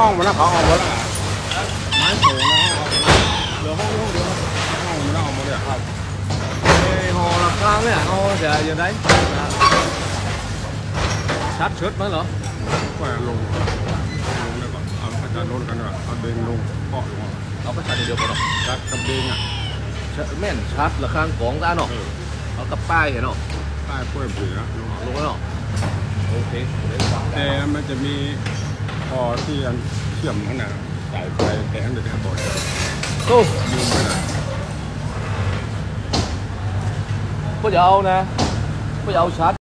องมันนะเขาเอาหมดไม้โผล่นะเหลือห้องเดียวห้องมันเอาหมดเลยครับห่อละข้างเนี่ยห่อจะอย่างไรชัดชุดมั้งเหรอก็ลงแล้วก็เอาอาจารย์ลดกันว่าเอาเบงลงเกาะลงเอาไปชัดเดียวกันเนาะชัดกับเบงอ่ะแม่นชัดละข้างของด้านเนาะเอากับป้ายเห็นเนาะป้ายเพื่อนเสือลงเนาะโอเคแต่มันจะมีพอที่เชื่อมขนาดสายไฟแทงเดือดบอดโอ้ยืมไปนะก็จะเอานะก็จะเอาชัด